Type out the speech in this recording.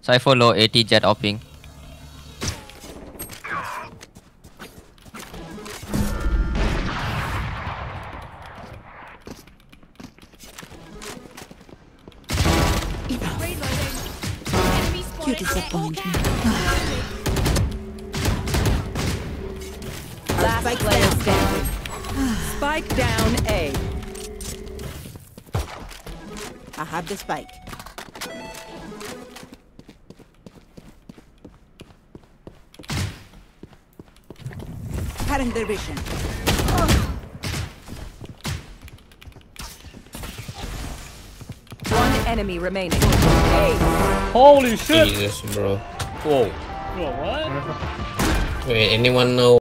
Cypher low, 80 jet opping. You disappoint me. Last player standing. Spike down A. I have the spike. Current division. One enemy remaining. Hey. Holy shit! Jesus, bro. Whoa. Bro, what? Wait, anyone know